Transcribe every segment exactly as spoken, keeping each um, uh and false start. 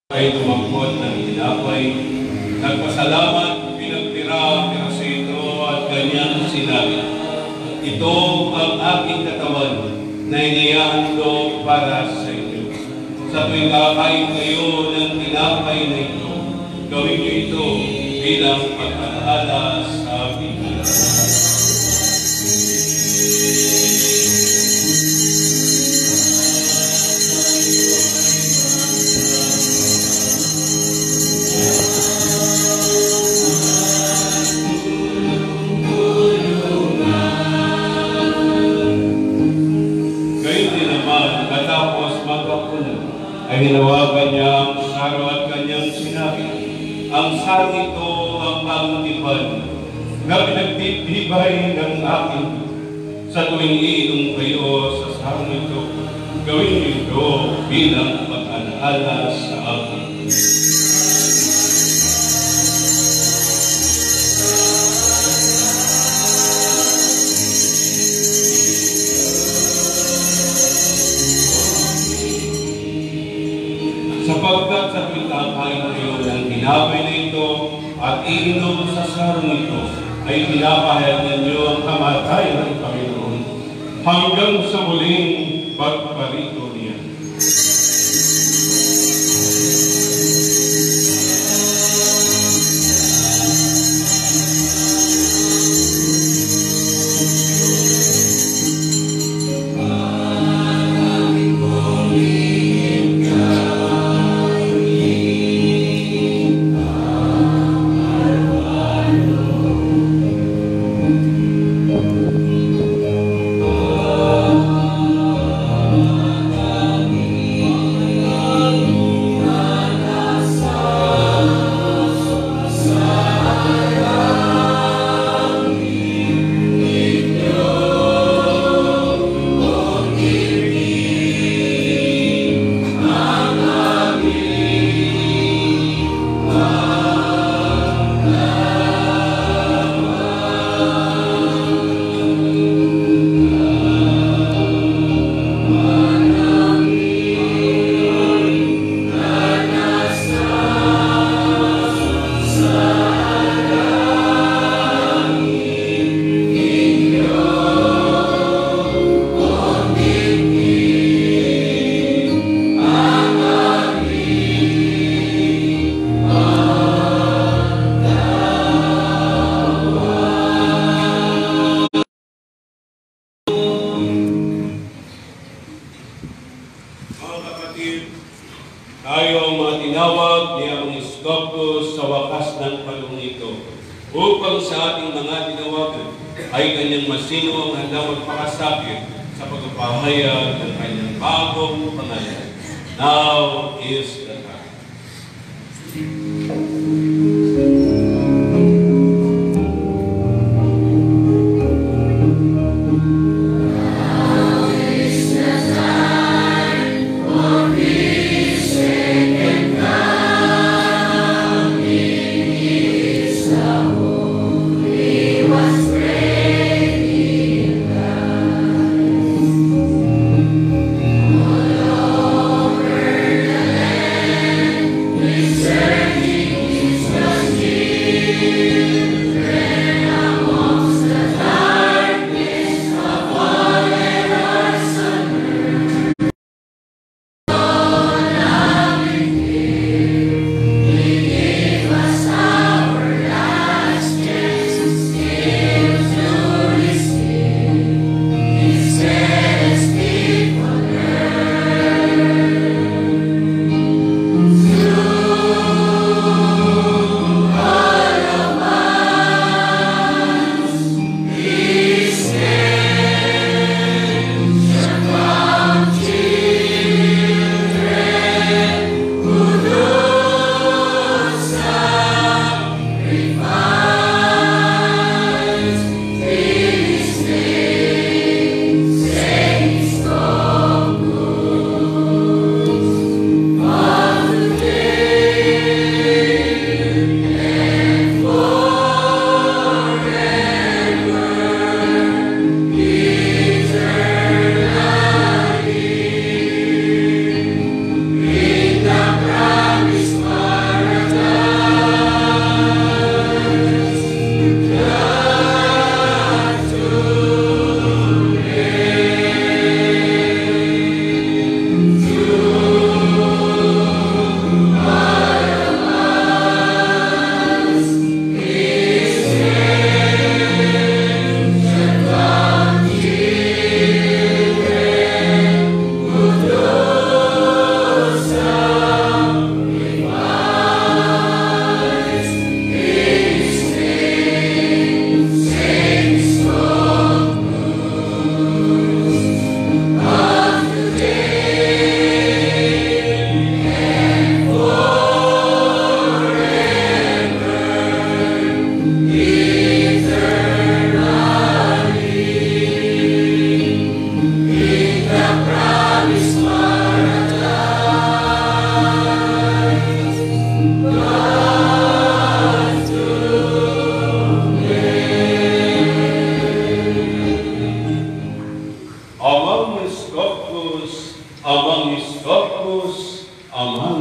ay tumangkot ng tinapay, nagpasalamat, pinagtira-tira sa ito at kanyang sinabi, ito ang aking katawan na inihahandog para sa inyo. Sa tuwing kakain kayo ng tinapay na ito, gawin niyo ito bilang pag-alala sa aking buhay. Ay hinawagan niya ang saro at kanyang sinabi, ang saro ito ang pangutipan na pinagtitibay ng aking sa tuwing iinom kayo sa saro ito, gawin niyo ito bilang pag-alala sa akin. Sapagkat sa tuwing kakain kayo ng tinapay na ito at iinom sa sarong ito, ay pinapahayag ninyo ang kamatayan ng Panginoon hanggang sa muling pagparito niya. Tayo ang mga tinawag ni ang SQOPQUZ sa wakas ng panahon ito, upang sa ating mga tinawagan ay kanyang masino ang handa magpakasakit sa pagpapahayag ng kanyang bagong pangalan. Now is the time. All over the land.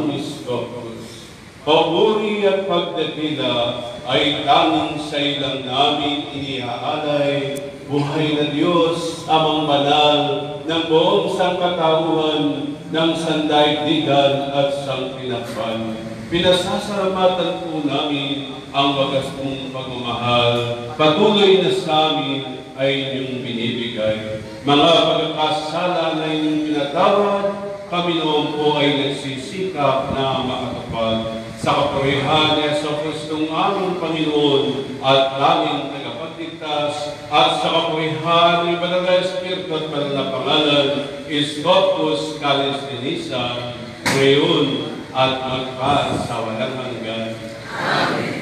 ng SQOPQUZ. Papuri at pagdakila ay tanging sa ilang namin iniaalay, buhay na Diyos, Amang Banal, ng buong sangkatauhan, ng sandaigdigan at sangkinakpan. Pinasasalamatan po namin ang wagas mong pagmamahal, patuloy na sa amin ay inyong binibigay. Mga pagkakasala na inyong pinatawad, kami noon po ay nagsisikap na makatupad sa kapurihan ni Yesu Kristong aming Panginoon at aming tagapagligtas at sa kapurihan ni Banal na Espiritu at Banal na Pangalan, SQOPQUZ Calis Denisa, ngayon at magpa sa walang hanggan. Amen.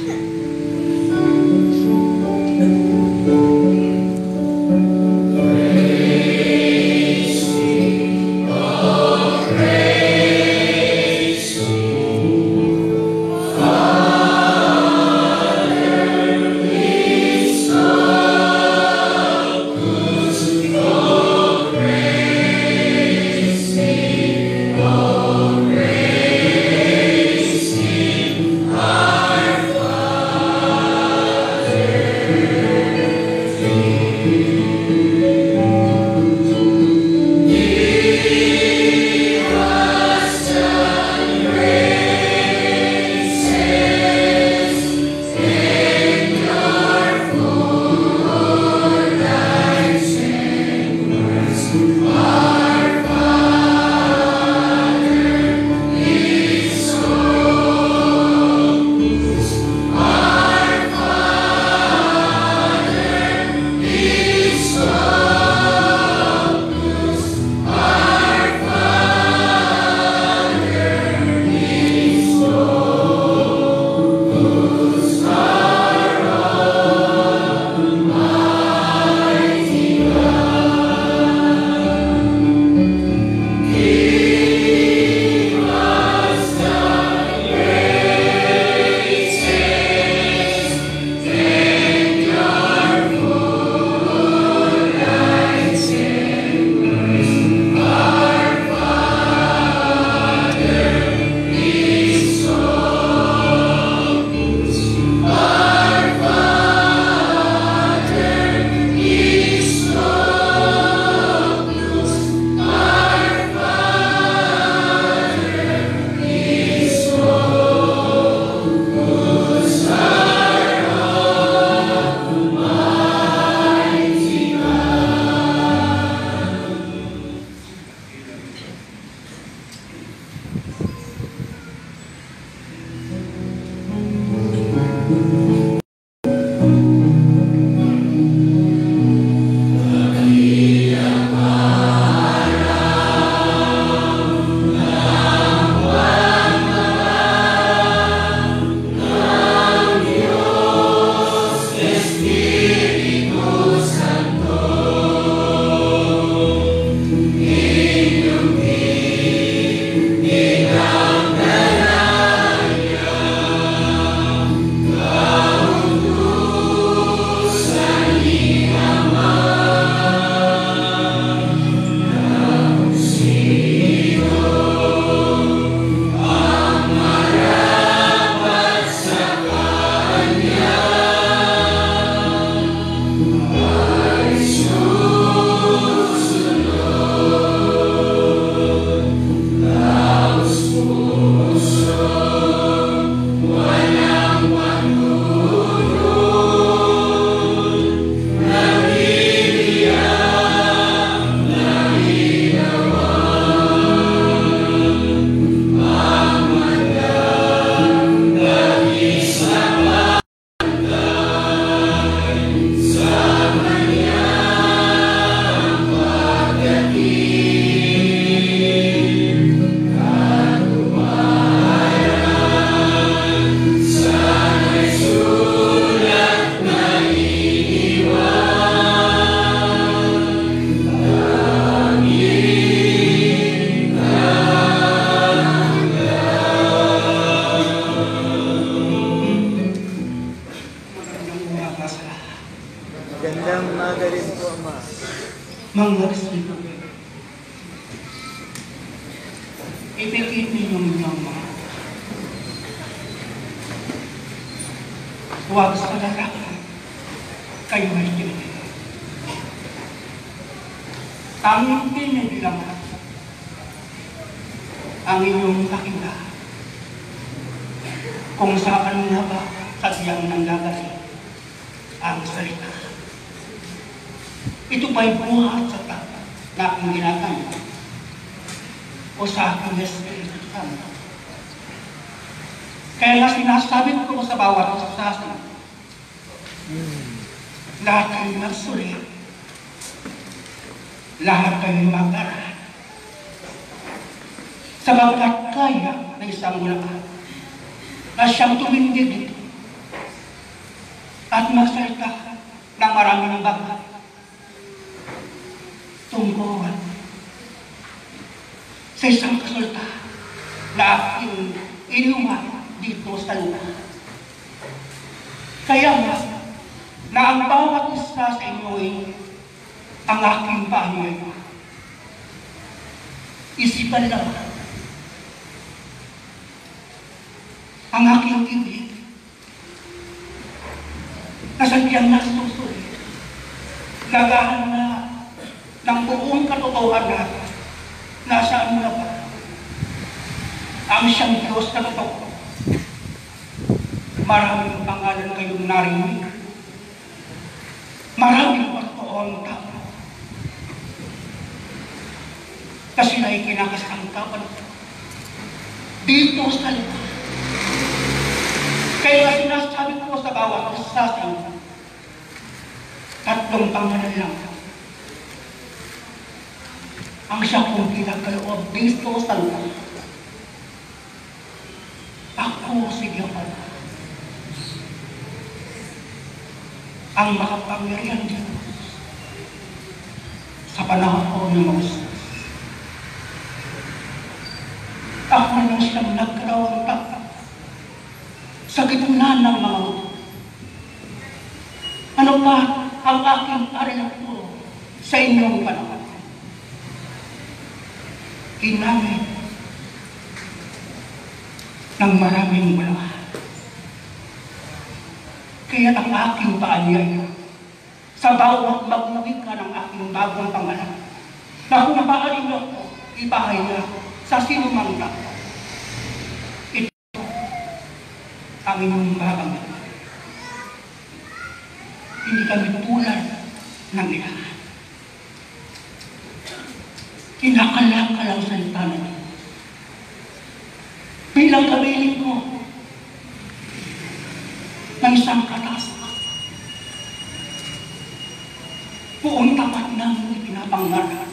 mga Espiritu. Ipikit ninyong inyong mga huwag sa kalalakan, kayo ay tinigil. Tanging pinigilaman ang inyong pakinggan kung saan nga ba sadyang nanggagaling ang salita. Ito ba'y buhat sa tao na aking ginagawa o sa aking Espiritu Santo? Kaya nga sinasabi ko sa bawat sasasang, lahat kayo magsuri, lahat kayo mag-aral, sapagkat kaya na isang ulaan na siyang tumindig dito at magsalita ng maraming bagay tungkol sa isang kasulta na aking inuman dito sa lupa. Kaya nga, na ang bawat isa sa inyo'y ang aking paanyay. Isipan lang ang aking ibig na sadyang nasusunod, nagahan na ng buong katotohanan na nasaan na ba ang siyang Diyos na totoo. Maraming pangalan kayong narinig, maraming pagtoong tao, kasi na ikinakasangkapan dito sa lupa. Kaya sinasabi ko sa bawat isa sa inyo, tatlong pangalan lang ang siya kong pinagkaloob dito sa lupa. Ako si Reverend, ang makapangyarihan dito sa panahon ng Moses. Ako na siyang nagkarawang tao sa gitna ng mga uto. Ano pa ang aking arilito sa inyong panahon? Ginamit ng maraming bulahan. Kaya ang aking paanyay sa bawat magmawika ng aking bagong pangalan na kung maaari mo ako, ibahay na sa sinumang tao. Ito ang inyong bagang. Hindi kami tulad ng ilan. Kinakalaka lang sa litan. Bilang kabiling ko ng isang katasak, buong tapat namin ipinapangalan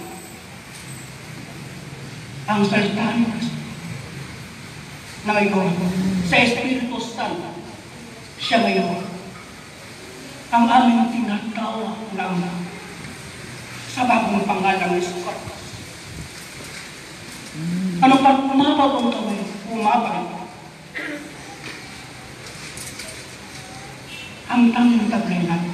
ang salita ni Kristo na ngayon sa Espiritu Santo. Siya ngayon ang aming tinatawag ng sa bagong pangalan ni SQOPQUZ. Ano pa umabag ang gawin? Umabag. Ang tanging taglay natin,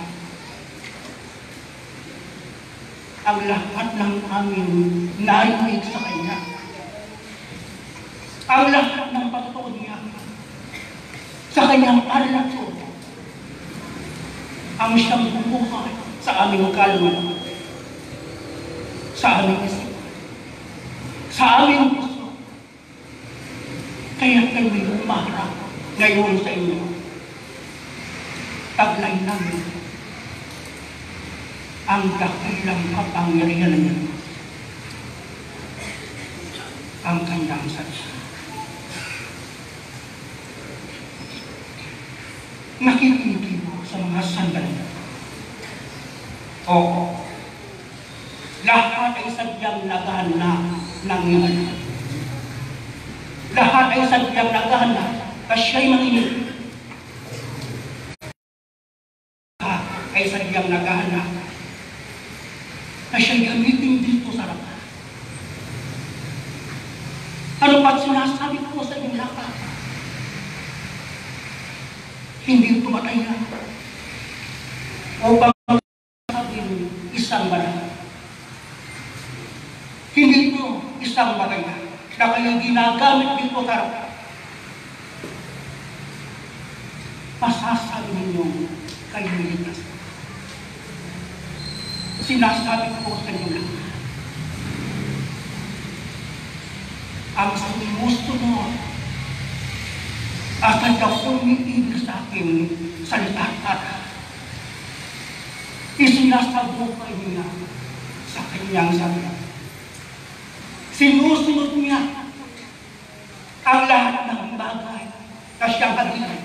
ang lahat ng aming narinig sa Kanya, ang lahat ng patutuon niya sa Kanyang aralato, ang siyang bumuhay sa aming kaluluwa, sa aming isip, sa aming puso. Kaya kami umarap ngayon sa inyo. Taglay namin ang dakilang kapangyarihan niya, ang Kanyang salita. Nakikinig mo sa mga sandali. Oo, lahat ay sadyang nagana ng iyan. Lahat ay sadyang nagana na siya'y manginig. Lahat ay sadyang nagana na siya'y gamitin dito sa lahat. Ano ba't sinasabi ko sa inyong lahat? Hindi tumatay na upang sabihin isang banal. Hindi ito isang bagay na kayo ginagamit dito sa harap. Masasabi ninyo kayo niligtas. Sinasabi ko sa inyo lang, ang sumusunod at ang umiibig sa aking salita at isinasabukay niya sa kanyang salita. Sinusunod niya ang lahat ng bagay na siyang halilan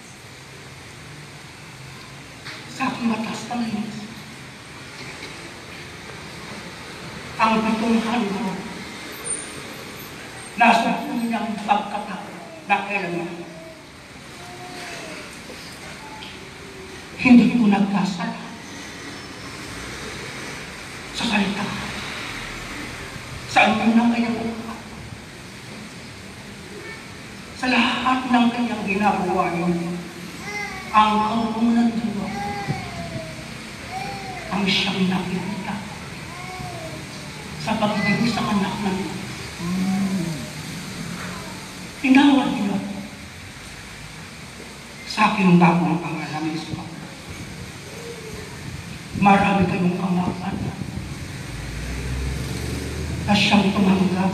sa aking matas palinis. Ang pitungan mo nasa unang pagkatao na kailangan. Hindi ko nagkasala sa salita. Saan mo na kayang upa? Sa lahat ng kanyang ginagawa niyo, ang kauunang Diyos ang siyang nakikita sa pagiging sa anak ng Diyos. Tinawag niyo sa aking bagong pangalan, SQOPQUZ. Marami kayong kamakan na siyang tumanggap.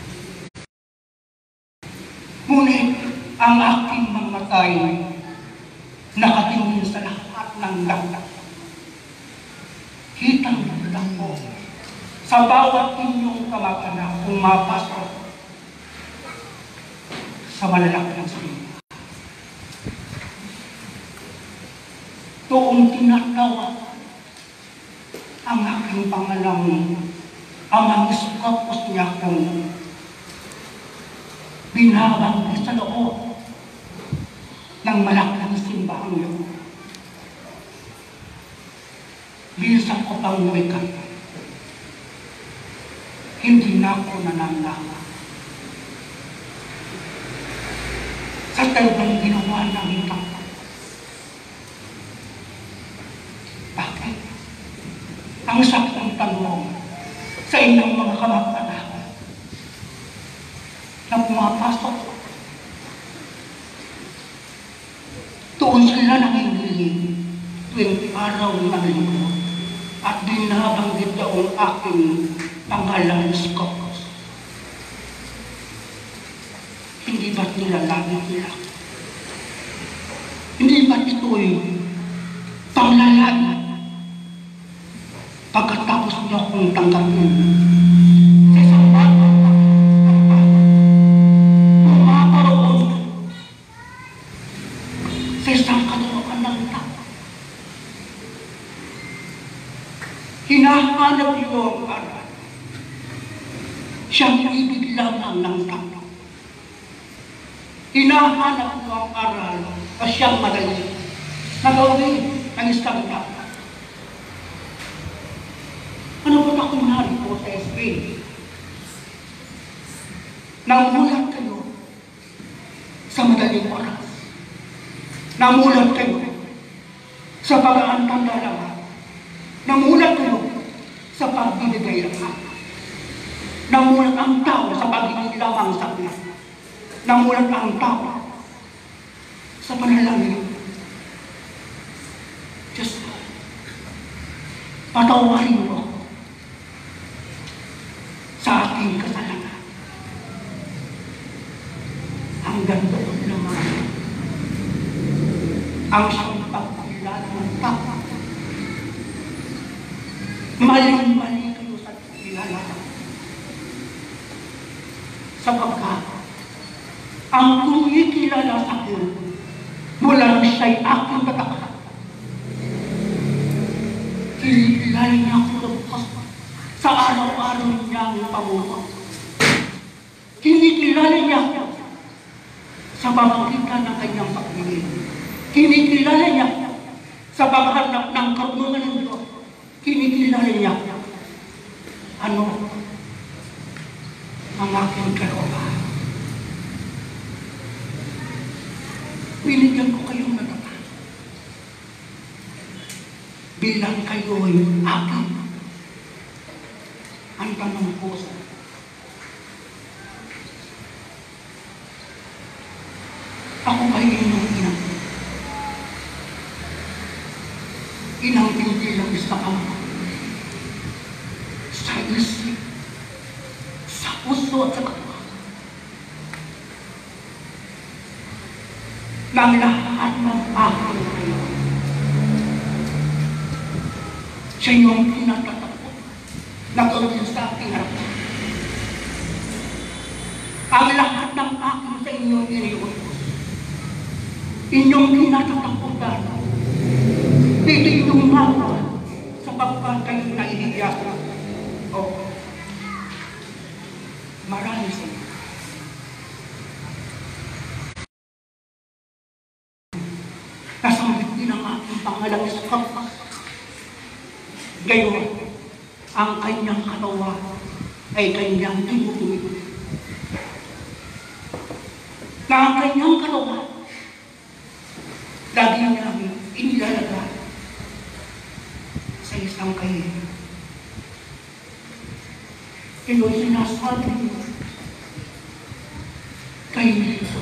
Ngunit ang aking mga matay nakatingin sa lahat ng langit. Kitang-kita ko sa bawat inyong kamag-anak pumapasok sa malalaki ng salita. Doon tinatawag ang aking pangalang amang SQOPQUZ niya kung binabanggit sa loob ng malaking simbahan niyo. Bisan ko pang wikat, hindi na ako nananama sa talagang ginawa ng itang. Bakit? Ang sakit ng tanong sa inyong mga kamag-anak na pumapasok. Doon sila nangingiling tuwing araw ng linggo at binabanggit ang aking pangalan SQOPQUZ. Hindi ba't nila lagi nila? Hindi ba't ito'y panglalaan? Pagkatapos niyo akong tanggapin sa isang bagong pumaparoon sa isang katulungan ng tao. Hinahanap niyo ang aral. Siyang ibig lamang ng tao. Hinahanap niyo ang aral na siyang madali na gawin ng isang tao. Ano ba akong narito sa S P? Namulat kayo sa madaling oras. Namulat kayo sa pag-aantang dalawa. Namulat kayo sa pagbibigay lahat. Namulat ang tao sa pagiging lamang sakla. Namulat ang tao sa panalangin. Diyos ko, patawarin mo sa ating kasalanan. Hanggang doon naman ang siyang pagkilala ng tao. Maling-mali kayo sa pagkilala. Sapagkat ang kumikilala sa akin mula nang siya'y aking tatakot. Kinikilala niya ako lubos sa araw-araw niyang pamuno. Kinikilala niya sa pamagitan ng kanyang pagpili. Kinikilala niya sa paghanap ng karunungan ng Diyos. Kinikilala niya ano ang aking kalooban. Binigyan ko kayong natatag bilang kayo'y akin. Ang tanong ko sa ako ba inyong inang? Inang pinipilang sa ama, sa isip, sa puso at sa kapwa. Nang lahat ng akin kayo, siya yung pinatatakot na gawin sa aking harapan. Ang lahat ng akin sa inyong iniutos, inyong kinatatakutan, hindi inyong mawal sa pagpapagay na inihiya. O, marami sa inyo. Nasambit din ang aking pangalang SQOPQUZ. Gayon, ang kanyang katawan ay kanyang tinutuloy. Na ang kanyang katawan, lagi namin inilalagay sa isang kahihin. Kaya sinasabi niyo, kayo nito.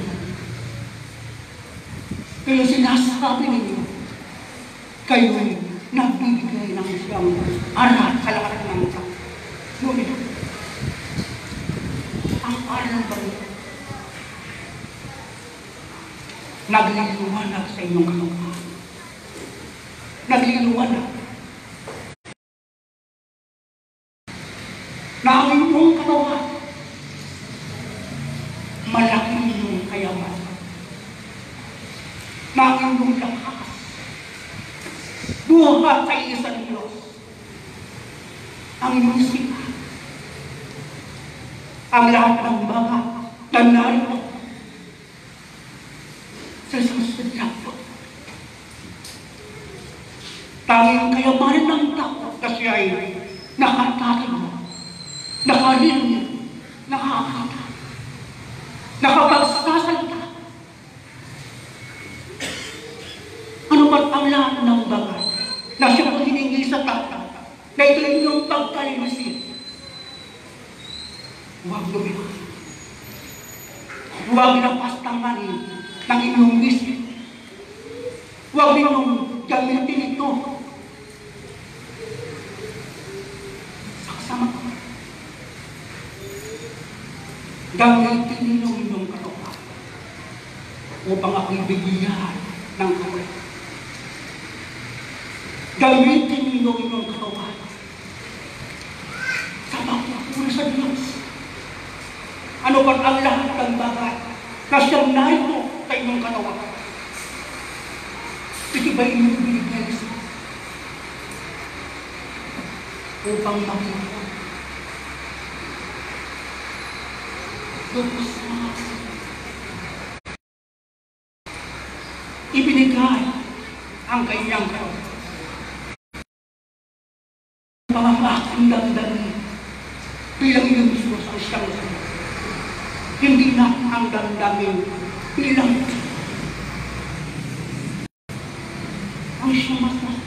Kaya sinasabi ninyo, kayo nagbibigay ng siyang aral sa lahat ng tao. Ngunit, ang aral ba ito? Nagliliwanag sa inyong katawan. Nagliliwanag na ang inyong katawan malaki inyong kayaman. Na ang inyong lakas buhat sa isang Diyos. Ang inyong sipa, ang lahat ng mga nanalo sa susunod na po. Tanging kayamanan ng tao kasi ay nakatakin, nakalinig, nakakata, nakapagsasalita. Ano ba't ang lahat ng bagay na siya kong hiningi sa tata na ito inyong pagkalinisin? Huwag lumihan. Huwag napastanganin ng inyong isip. Huwag ninyong gamitin ito sa kasama ko. Gamitin ninyo inyong katawan upang ako'y bigyan ng kawal. Gamitin ninyo inyong katawan sa pagpapuri sa Diyos. Ano ba ang lahat ng bagay na siyang narito sa inyong katawan? Ito ba inyong binigay sa upang makita? Lupos na ibinigay ang kanyang katawan. Pamamaking damdamin bilang inyong Diyos ang siyang katawan. Hindi na ang damdamin bilang ang siyang masama.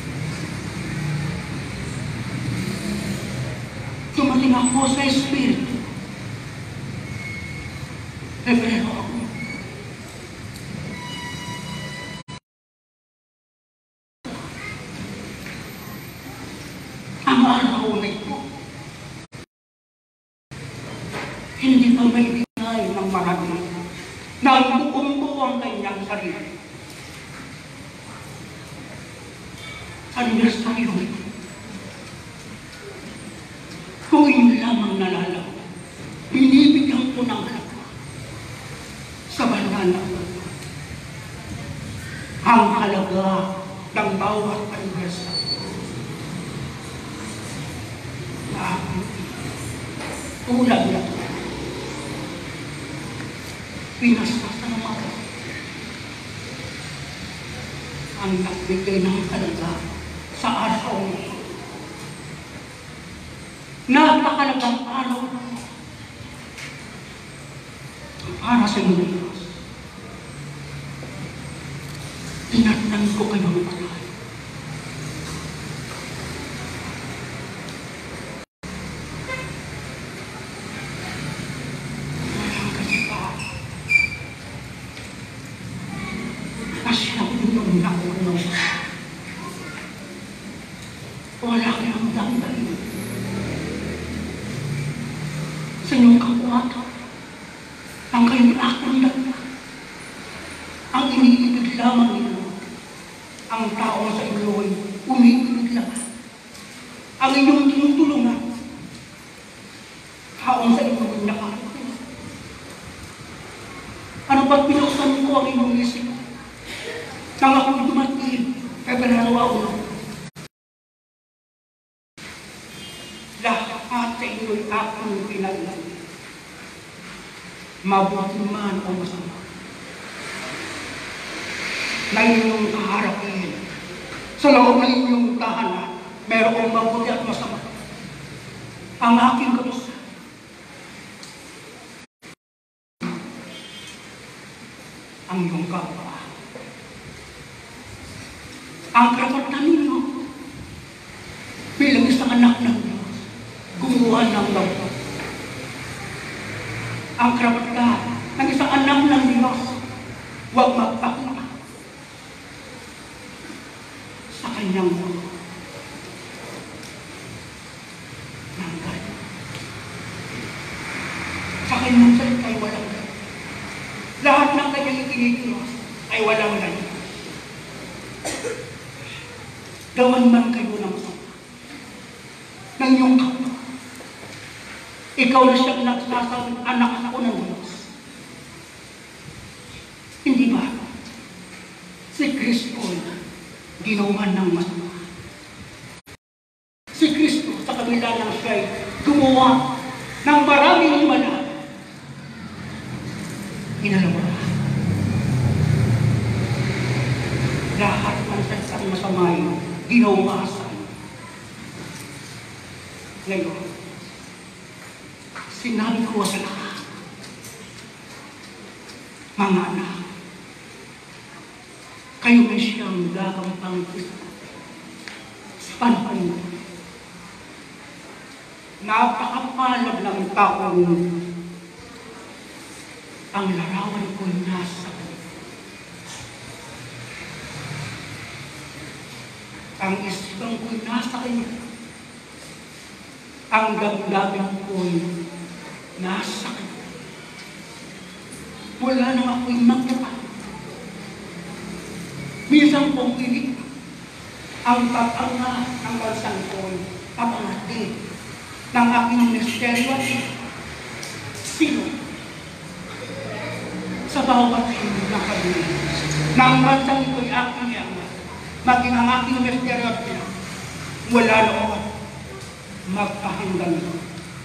Dumating ako sa Espiritu. Reverend ako. Ang araw na ito, hindi pa may bigay ng marami nang buong buo ang kanyang sarili. Anibersaryo ito. Kung yun lamang nalalaw, binibigyan ko ng halaga sa banana. Ang halaga ng bawat anibersaryo. Na ulang na ito. Pinasasalamat ang nagbigay ng halaga sa araw mo. Napakalagang araw para sa inyo, Diyos. Tinatnan ko kayo ng patay. Walang kasipahan. Asya inyong nakuno. Wala kayong damdamin. Sa inyong kakuwatan, ang kayong akong dagdag, ang iniibig lamang ninyo, ang tao sa inyo ay umiibig lamang. Ang inyong tinutulungan, taong sa inyo ay nakakatulong. Ano ba't pinuksan ko ang inyong isip? Nang ako'y dumating, Reverend Waulo, lahat sa inyo'y akong pinaglan. Mabuti man o masama. Na inyong kaharapin Sa loob ng inyong tahanan, mayroong mabuti at masama. Ang aking kapusan, ang iyong kapwa. Ang karapatan ninyo bilang isang anak ng Diyos, gumawa ng loob. Ang karapatan ng isang anak ng Diyos, huwag magpakita sa kanyang mundo ng galit. Sa kanyang salita ay walang galit. Lahat ng kanyang ikinikilos ay walang galit. Gawan man kayo ng sama ng iyong kapwa. Ikaw na siyang nagsasabing anak ako ng Diyos. Hindi ba? Si Kristo ginawa ng masama. Si Kristo sa kabila ng siya'y gumawa ng maraming himala. Inalawa. Lahat ng salitang masamay ginawa sa iyo. Ngayon, sinabi ko sa lahat, mga anak, kayo na siyang gagampang sa panahon mo. Napakapalad ng taong ang larawan ko nasa kanya. Ang isipan ko'y nasa kanya. Ang damdamin ko'y nasa kanya. Wala nang ako'y magkapa. Minsan kong pilit ang pag-anga ng bansang ko'y papangati ng aking misteryo. Sino? Sa bawat hindi na kami ng bansang ito'y aking ama, maging ang aking misteryo wala naman magpahanggang ito.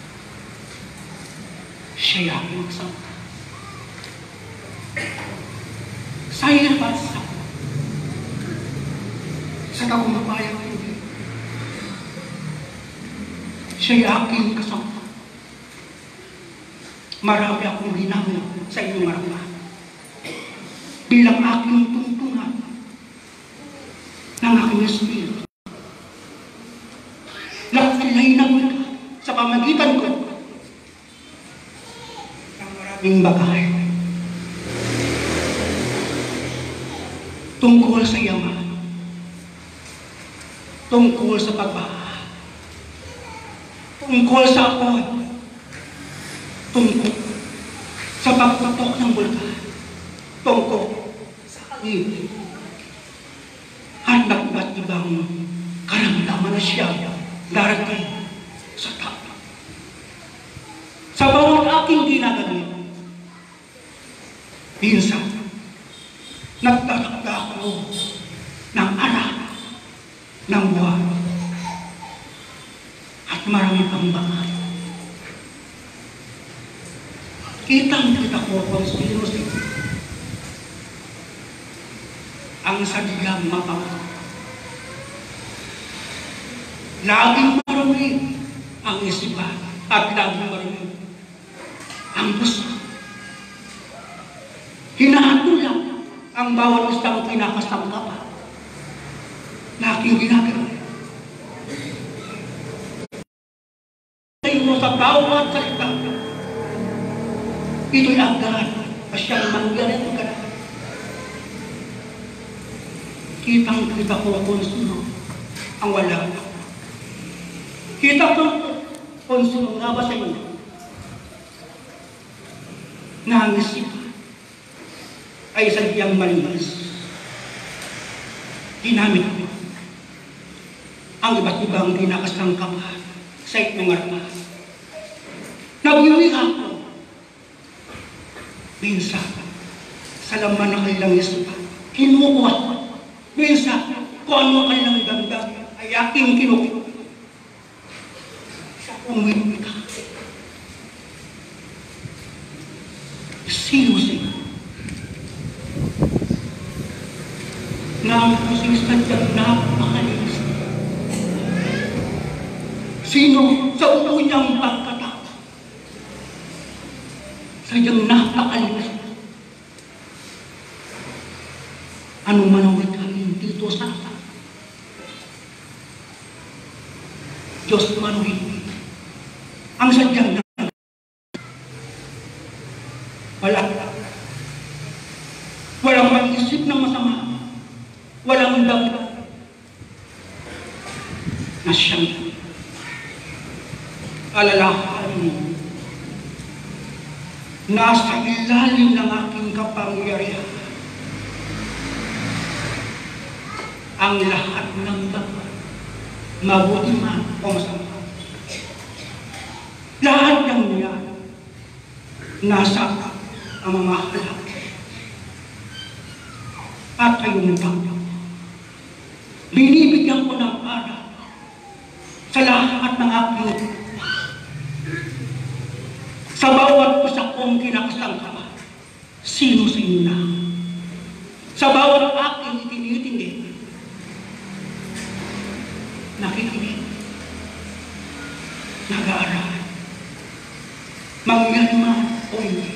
Siya ang magsama. Sa iyong bansa, sa kagumabayang hindi, siya'y aking kasama. Marami akong ginamit sa inyong harapan bilang aking tungtungan ng aking espiritu. Lakilay na mo sa pamagitan ko ng maraming bagay tungkol sa yaman, tungkol sa pagbaha, tungkol sa apoy, tungkol sa pagpatok ng bulkan, tungkol sa hangin, at nagba't ibang karamdaman na siya darating sa tao. Sa bawat aking ginagamit, minsan, nagtatakda ako ng anak ng buwan at marami pang bakal. Kitang kita ko kung sino sino ang sadyang mapangat. Laging marami ang isipan at laging marami ang gusto. Hinahatulan ang bawat isang kinakasangkapan na aking ginagawa. Tayo mo sa bawat salita, ito'y agad na siyang mangyarin ka na. Kitang kita ko kung sino ang wala. Kita ko kung sino nga ba sa inyo na ang isipan ay sadyang malinis. Ginamit ko ang iba't ibang kinakasangkapan sa inyong harapan. Nagwiwi ako minsan sa laman ng kanilang isipan. Kinukuha ko minsan kung ano kanilang damdamin ay aking kinukuha. Sa umwit ka. Sino sino na ang pusing sadyang napakalinis. Sino sa buo niyang pagkatao? Sadyang napakalinis. Ano man ang wikahin dito sa atin? Diyos man hindi. Ang sadyang na wala. Walang mag-isip ng masama. Walang dapat na siyang alalahanin. Nasa ilalim ng aking kapangyarihan ang lahat ng dapat, mabuti man o masama. Lahat ng yan nasa ang mga halak at kayong tanggap. Binibigyan ko ng aral sa lahat ng aking sa bawat isa kong kinakasangka. Sino sa inyo na? Sa bawat aking itinitindi, nakikinig, nag-aaral, mangyari man o hindi.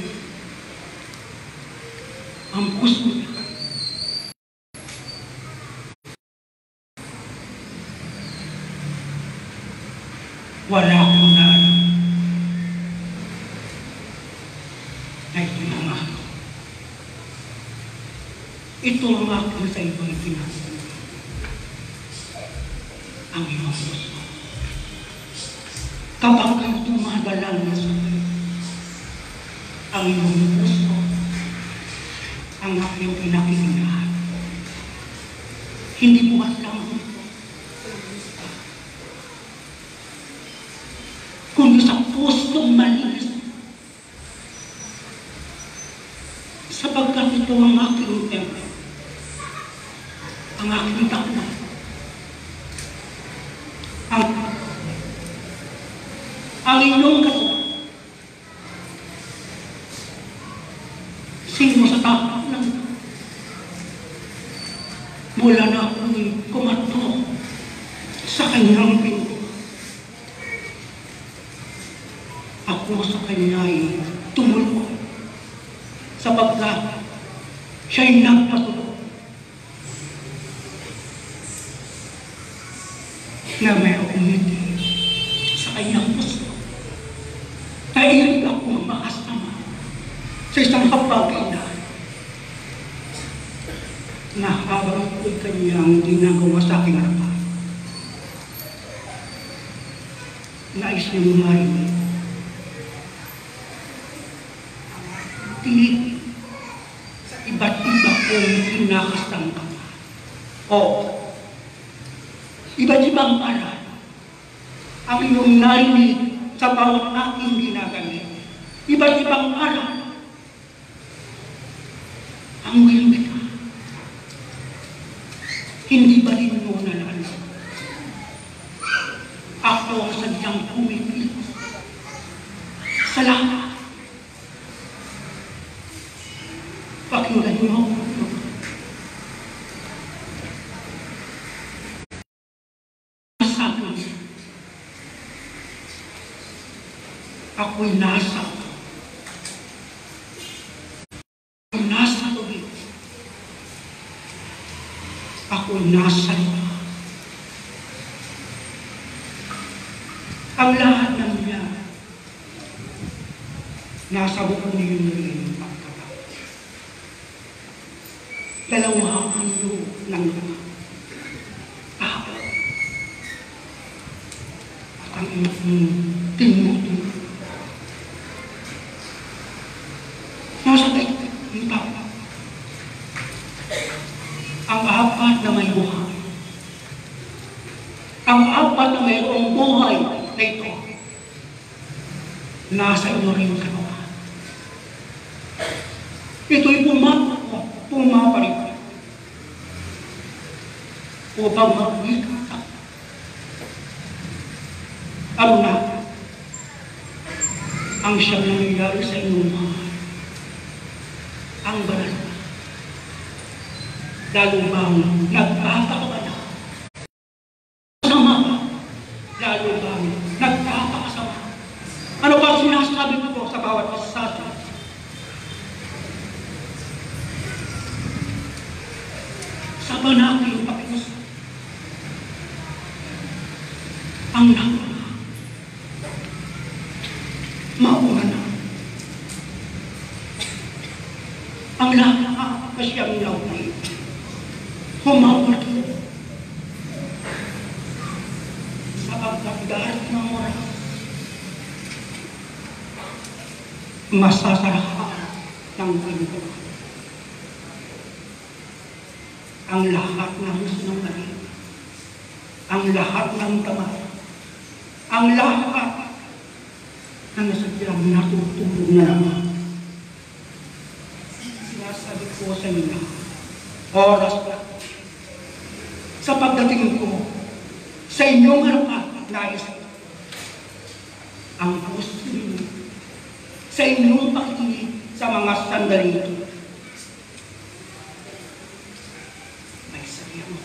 Ang puso niya wala akong naalam na ito'y ang ako. Ito ang aking sa ibang pinasa. Ang iyong puso. Kapag kayo tumadalangin sa kayo, ang iyong puso, ang aking pinakikinahan. Hindi buhat lang ito. Kundi sa pusong malinis. Sapagkat ito ang aking templo. Ang aking takwa. Ang, ang inyong katawan. Sino sa tapak lang? Mula na ako'y kumato sa kanyang pinto. Ako sa kanya'y tumulong sapagkat siya'y nagpatulong na mayroong ngiti sa kanyang puso. Nailig akong makasama sa isang kapag-inan na habang ako'y kanyang ginagawa sa aking harapan. Nais niyong marinig tinig sa iba't iba kong pinakasangka. O, iba't ibang aral ang inyong narinig sa bawat aking ginagamit. Iba't ibang aral ang willing ka. Hindi ba rin mo nalalang? Ako ang sadyang pumipilos sa lahat. Pakinggan mo ako. Sabi niya, ako'y nasa. Ako'y nasa tubig. Ako'y nasa ito. Ang lahat ng niya nasa bukong niyo rin. Dalawang mundo ng tao at ang iyong tinutuloy. Nasa daigdig ng tao. Ang apat na may buhay. Ang apat na mayroong buhay na ito nasa iyo rin katawan. Ito'y pumapa. Pumapalit upang magwika ka. Ano na ang siyang nangyayari sa inyong mahal? Ang banal na lalo bang nagpapakabala? Sama, lalo bang nagpapakasama? Ano ba sinasabi ko sa bawat isa sa atin? Sa banaking pakiusap, ang nauna, mauna na. Ang lahat na siyang naunay, humawag sa pagkakdahat ng oras, masasarahan ng pinto. Ang lahat ng sinungaling, ang lahat ng tamad, ang lahat na nasadyang natutulog na naman. Sinasabi ko sa inyo, oras na, sa pagdating ko, sa inyong harapan, nais ang puso ninyo, sa inyong pakikinig sa mga sandali ito. May sabihan mo.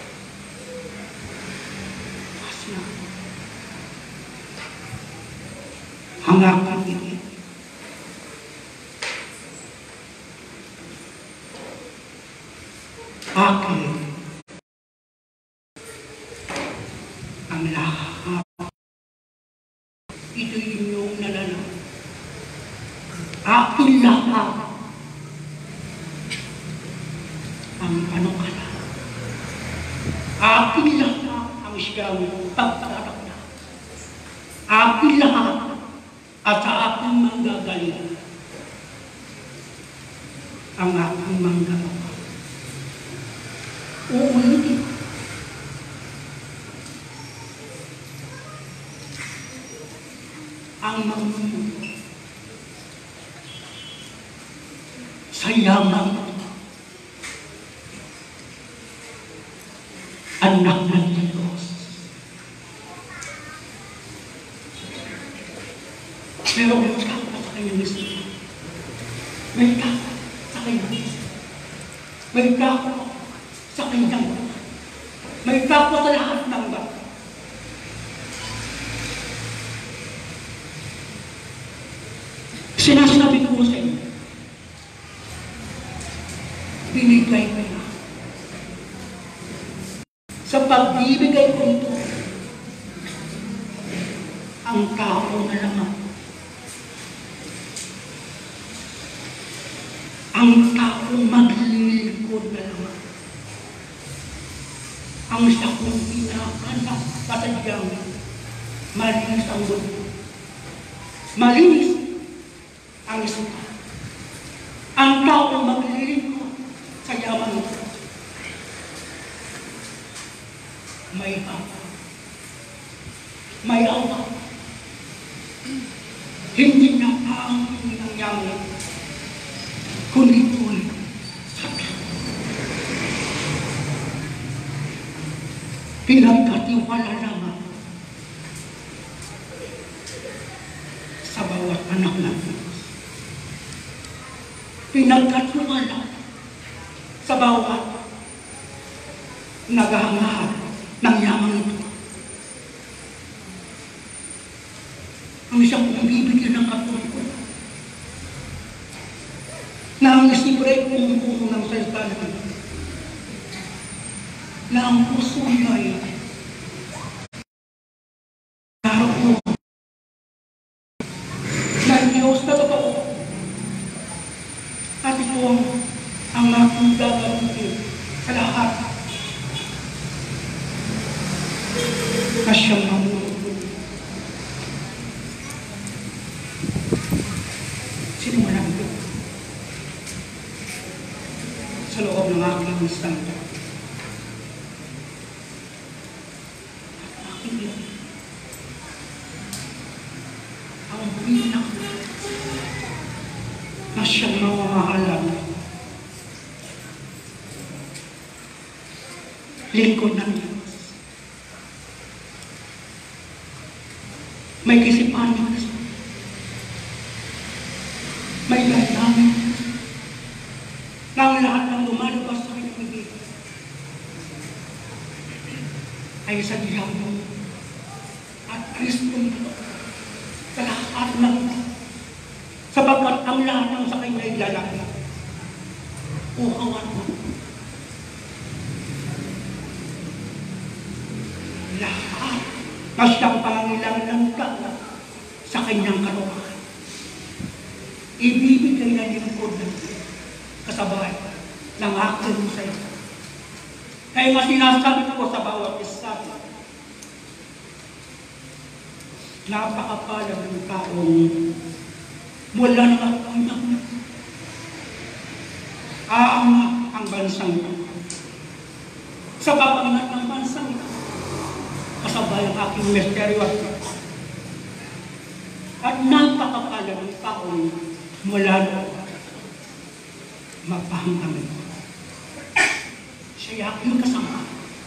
Kasi na, hangapan ito. Akin ang lahat. Ito inyong nalala. Akin lahat ang panukala. Akin lahat ang siyang pagtatakda. Akin lahat at sa aking manggagaling ang aking manggagawa. Uulitin. Ang mamumuno sa yaman anak ng Diyos. Pero may takot sa kanyang isip. May takot sa kanyang isip. May takot sa kanyang buhay. May takot sa lahat ng bagay. Sinasabi ko sa inyo, binigay ko na. Sa pagbibigay ko ito, ang tao na naman, ang taong maglilingkod na naman, ang siya kong pinakanak kasadyang malinis ang buhay. Malinis ang isuka. Ang taong maglilingkod sa yaman mo. May awa. May awa. Hindi na ang ng yaman, kundi ito'y sakit. Pinagkatiwala naman sa bawat anak ng Diyos. Pinagkatiwala sa bawat naghahangad ng yaman ito. Ang siyang bumibigyan ng katulad na ang isibre kung puno ng salita na ang puso niya ay karoon ng Diyos na totoo. At ito ang aking gagawin sa lahat na siyang mamulog. Sino man ang ito? Sa loob ng aking instante. At aking ito ang binak na siyang mawamahalan. Lingkod ng Diyos. May kisipan ng Diyos. May laylamin ng lahat ng lumalabas sa kanyang bibig. ay sa Diablo at Kristong ito sa lahat ng ito, sapagkat ang lahat ng sa kanya ay lalaki o kawan mo. Lahat na siyang pangangailangan ng tao sa kanyang kaluhan. Ibibigay na lingkod ng kasabay ng aking sa iyo. Kaya nga sinasabi ko sa bawat isa, napakapala ng taong mula ng aking anak. Aangat ang bansang ito. Sa papangat ng bansang ito, kasabay ang aking misteryo at napakapala ng taong mula na magpahanggang ito. Siya aking kasama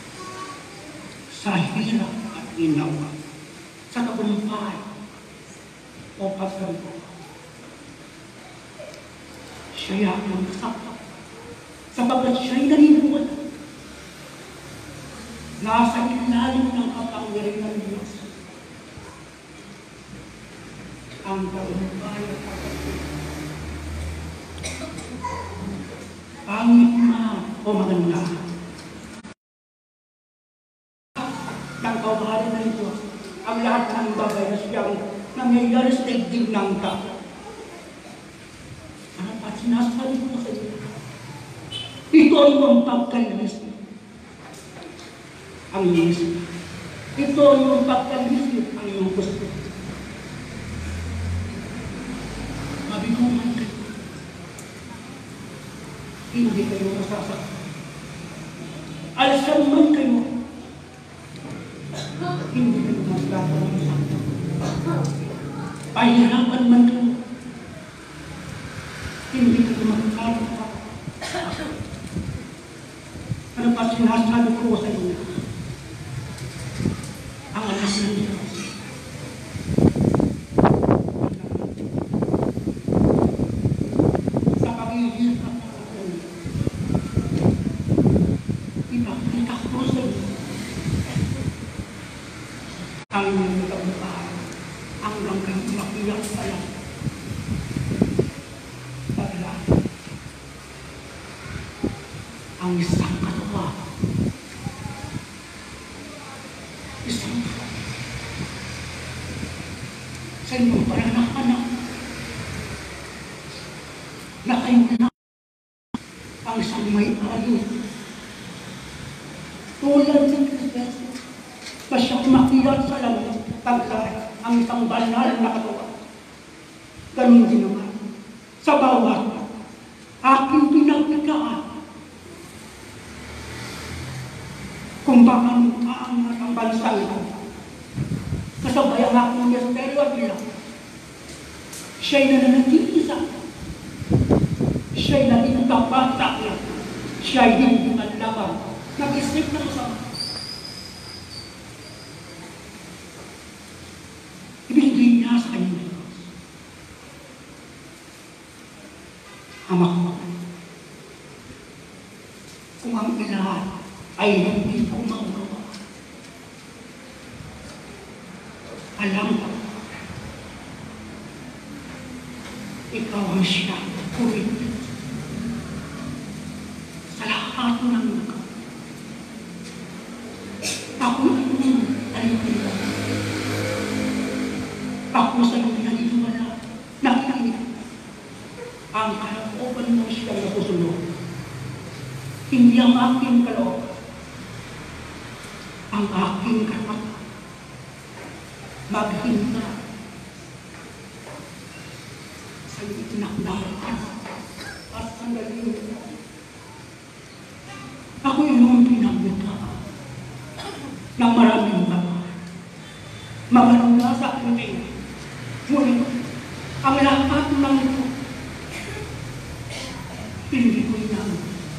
sa hirap at ginawa, sa tagumpay o pagkaroon. Siya aking kasama sapagkat siya'y naniniwala. Nasa ilalim ng kapangyarihan ng Diyos ang tagumpay at pagkaroon. Pangit na o maganda ng kawalan ng Diyos ang lahat ng bagay na siyang nangyayari sa daigdig ng tao. Ano pa sinasabi ko sa iyo? Ito ay yung pagkalis ang iyong gusto. Ito ay yung pagkalis ang iyong gusto. Mabiguman kayo. Hindi kayo masasaktan. Alsan man kayo. Hindi kayo masasaktan. Pahirapan man kayo. Hindi kayo makakarapan. Ano pa sinasabi ko sa inyo? Ang anak ng Diyos. Sa pag-ihirap ng ako, ipakita ko sa inyo ang inyong tagumpay hanggang kayo makiyak sa lang. Pagla ang isang katawa, isang sa inyong paranahanak na kayo na ang isang may ayos tulad ng Kristo pa siyang makiyat sa langit pagka ang isang banal na katawa. Ganun din naman sa bawat aking pinagpikaan kung paano aangat ang bansa ito. Kasabay ang aking misteryo at ilang. Siya'y nananatili sa akin. Siya'y naging tapat sa akin. Siya'y hindi manlaban. Nag-isip na masama. Ibigay niya sa kanya. Amak mo. Kung ang ilahan ay hindi ko maugawa. Alam ko, ikaw ang siya, kulit. Sa lahat ng nagawa. Ako ang alipin. Ako sa iyo naniniwala, nakikinig. Ang kalooban mo siya na kusunod. Hindi ang aking kalooban. Ang aking kalooban. Maghinda sa itinakdahan at sandalin. Ako yung pinagbuka ng maraming babae. Maganda sa aking tingin. Ngunit ang lahat ng ito, hindi ko inang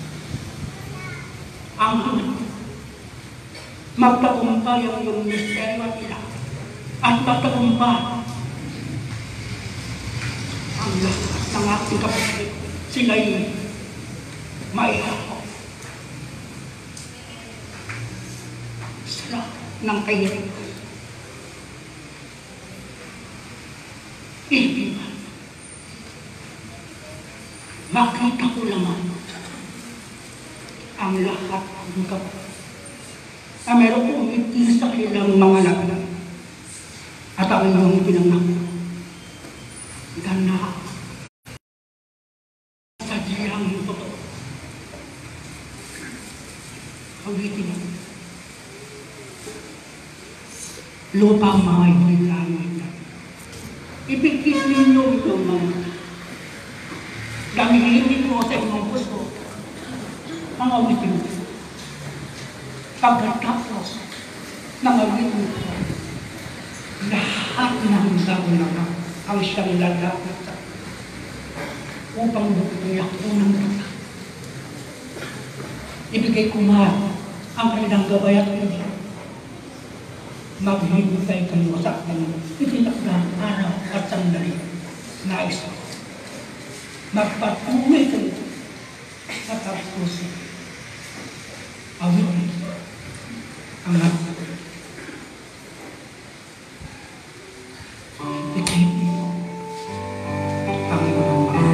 ang hanggang magtagumpay ang iyong misteryo at ilang at magtagumpay ang lahat ng aking kapatid. Sila'y maihako sa isa ng kahirin. Ibigan, makita ko naman ang lahat ng kapatid na meron kong ngiti sa kanilang mga laban at ang iyong pinangako. Ganda sa diyang totoo. Cavite, lupa mga ibigay. Ibigit ninyo itong mga gamitin ko sa inyong gusto mga awitin ko. Pagkatapos ng awitin ko, lahat ng gawin ang siyang lalapit sa upang bukuya ko ng lupa. Ibigay ko man ang kanilang gabay at hindi. Maghihintay kayo sa aking itinakdang araw at sandali na isa. Magpatuloy kayo sa tapusin. Awitin ang natin. Ibigay niyo ang iyong mga.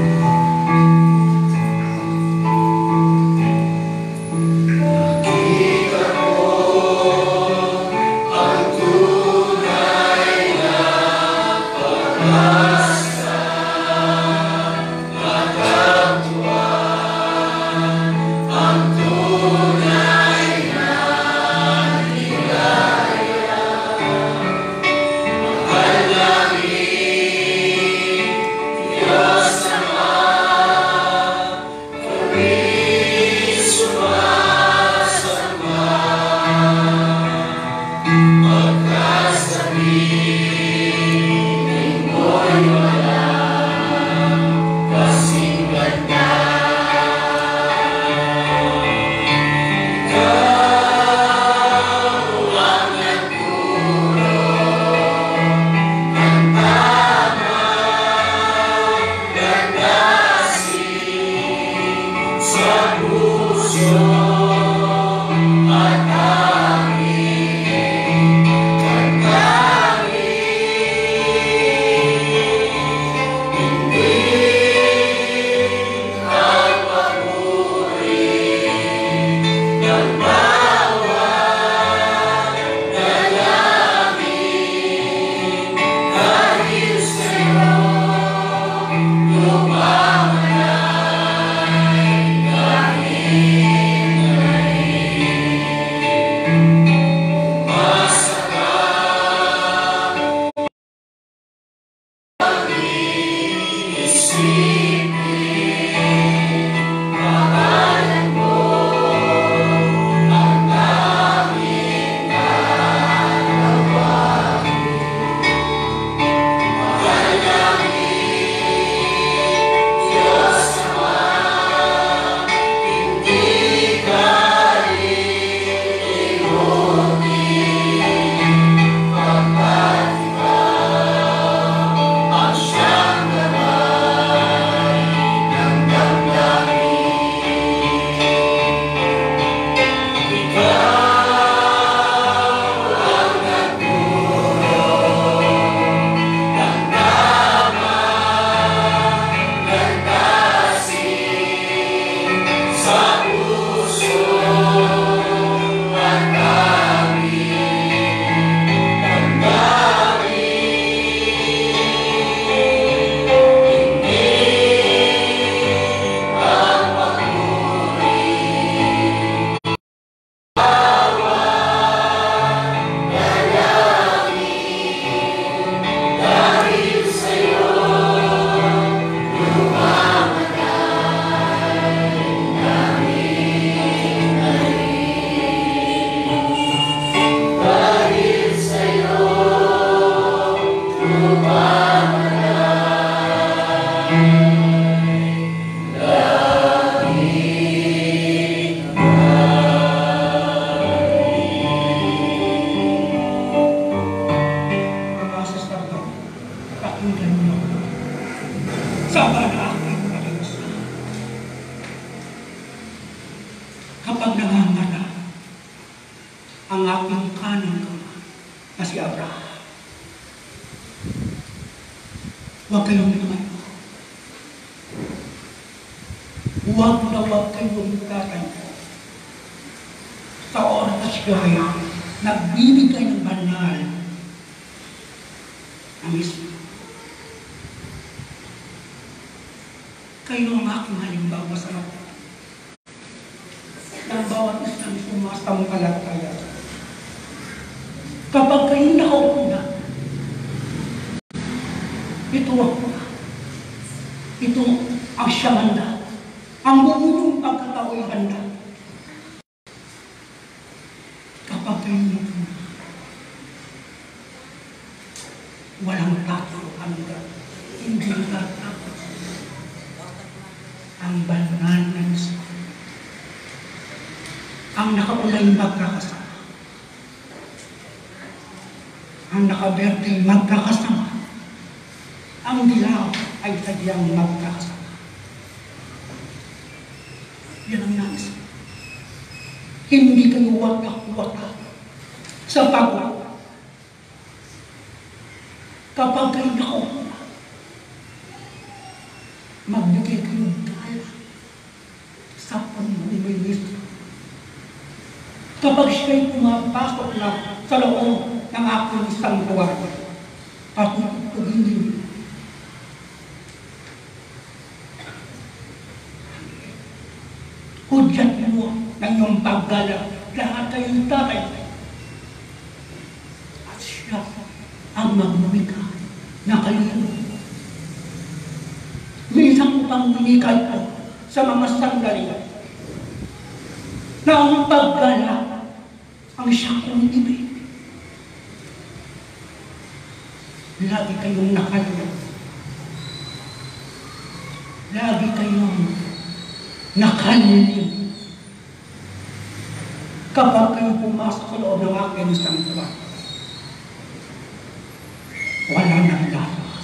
ang aking kanan na si Abraham. Huwag kayong lumayo. Huwag na huwag kayong tatayo. Sa oras kayo, nagbibigay ng banal na mismo. Kayo ang aking halimbawa sa mga ng bawat isang sumasampalataya. Kapag kayo nakaupo na, ito ako na. Ito ang siya handa. Ang buong pagkatao ay handa. Kapag kayo nakaupo na, walang tato handa. Hindi tatakot. Ang banal na isa. Ang nakaulay magkakasama. Ang nakaberte magkakasama. Ang dilaw ay sadyang magkakasama. Yan ang nais. Hindi kayo watak-watak sa pagod. Kapag kayo nakaupo, magbigay kayo dala sa pamumulinis. Kapag siya'y pumapasok na sa loob ng aking isang buwan, patutugin niyo. Hudyan mo ng iyong paggala, lahat kayong tatay. At siya ang magmumika na kayo. Minsan ko pang mumikay ko sa mga sandali na ang paggala ang siya kong ibig. Lagi kayong nakalala. Lagi kayong nakalilim. Kapag kayo pumasok sa loob ng aking isang tuwan, wala nang lalabas.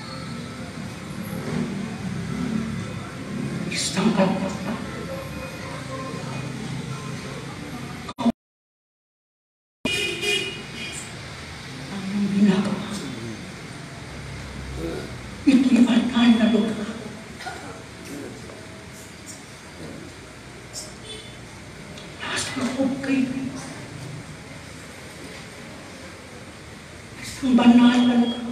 Isang kalpasa. Ang ginagawa. Ito'y banal na lugar. Nasa loob kayo. Isang banal na lugar.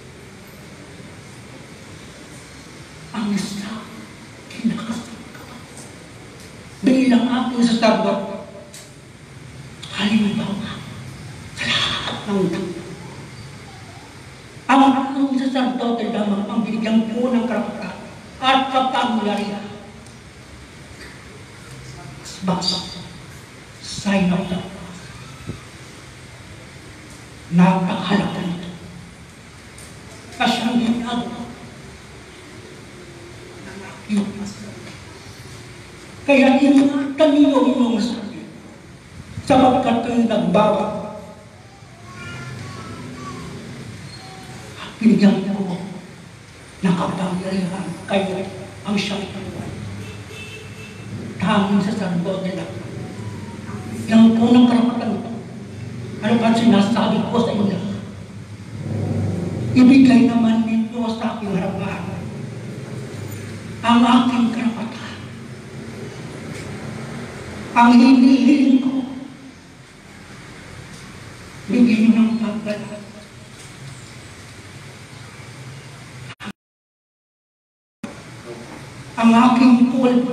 Ang isa, kinakasangkapan. Bilang aking sasabot, halimbawa, sa lahat ng tao. Ang aking sasadote lamang ang binigyan po ng karapatan at kapangyarihan. Basta, sign of the cross. Napakahalaga nito. Kasi ang ginagawa ng aking pasal. Kaya ingatan niyo inyong sarili sapagkat kayo nagbawa. Binigyan po ng kapangyarihan kayo ang siyang ituwan. Tanging saserdote lang. Yang po ng karapatan ito. Ano ba sinasabi ko sa inyo? Ibigay naman ninyo sa aking harapan ang aking karapatan. Ang hinihiling ko, bigyan nyo ng pagbalat. Ang aking pulpo.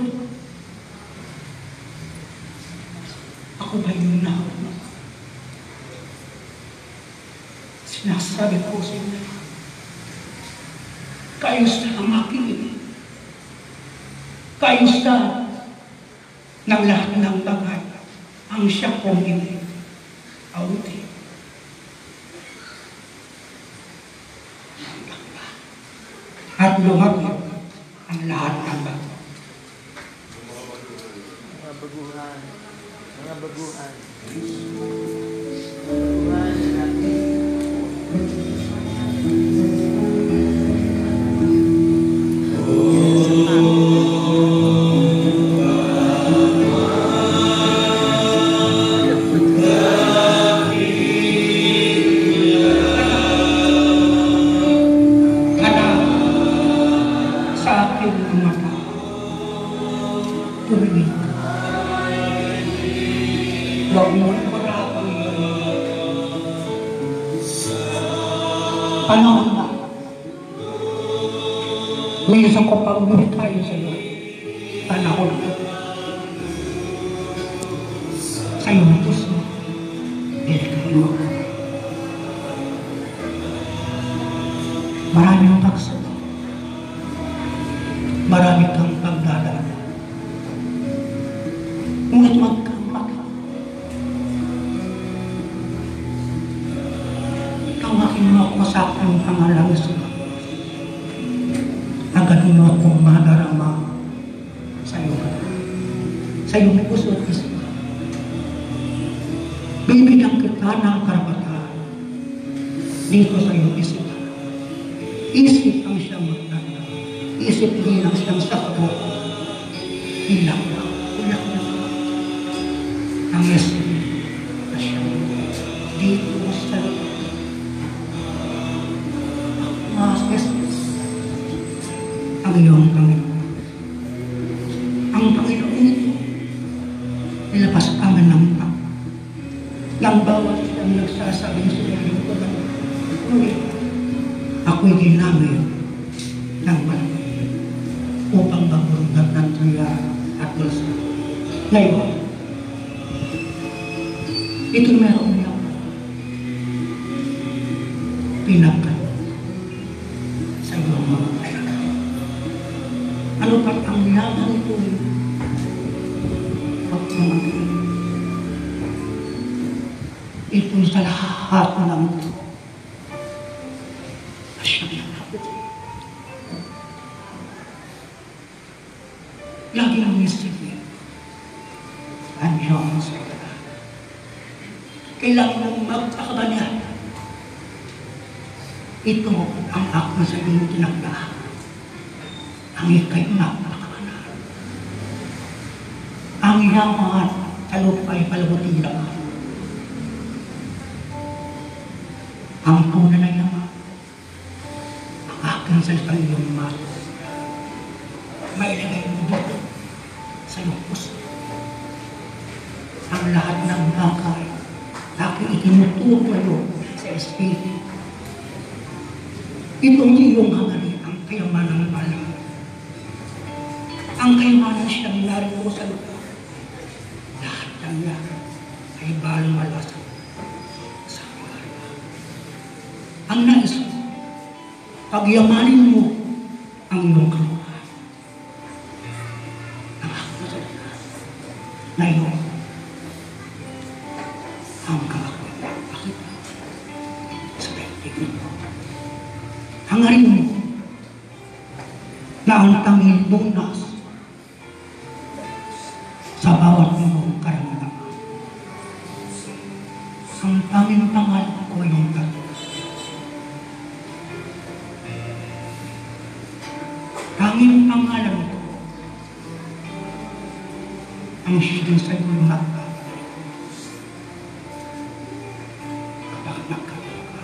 Ako ba yung nauna? Sinasabi ko sa inyo, kaayos na ang aking ibig. Kaayos na ng lahat ng bagay ang siya kong ibig. Auti. At lumaki ang lahat ng bagay. Mga baguhan. Mga baguhan. Baguhan natin. Oh, Huwag mo ipagkakang panahon na. Minsan ko pang tayo sa iyo. Panahon na. Sa iyong puso. Bilikain mo. Maraming paksa. Marami kang pagdadaan. Ngunit magkamaka. Tawakin mo ako sa aking pangalang sa agad mo akong madarama sa iyo. Sa iyong puso at isip. Bibigyan kita ng karapatan dito sa iyong isip. Isip ang siyang magtanda. Isip din ang siyang sakbo. Ilang na. Ilang na. Ang isip na siyang dito sa ang Jesus. Ang iyong Panginoon. Ang Panginoon ito nilabas amin ng tao. Nang bawat siyang nagsasabing sinayin ko na ngunit ako'y ginamit ng panahon upang magburungat ng tuya at bulsa. Ngayon, ito meron niya pinagkat sa iyong mga kailangan. Ano pa ang yaman ito? Huwag naman ito'y sa lahat ng ito. Lagi ang isipin. Andiyan sa ito. Kailangan mong magpakabanyan. Ito ang ako sa iyong tinagdahan. Ang ikay napakabanal. Ang yaman sa lupa'y palabutin lang. Ang tunay na yaman. Ang aking sa iyong mato. May ilagay mo dito sa iyong puso. Ang lahat ng bagay aking itinuturo sa Espiritu. Itong iyong hangarin ang kayamanan ng balang. Ang kayamanan siyang narito sa lupa. Lahat ng yan ay balang malasan sa pagkarga. Ang nais mo, pagyamanin mo ang iyong kalupa. Ngayon, hanggang ako nakakita sa daigdig mo. Hangarin mo na ang tanging bunas sa bawat mong karamdaman. Ang tanging pangalan ko yung tatos. Tanging pangalan ko ang siyang sa iyong nakakita. Kapag nakakita,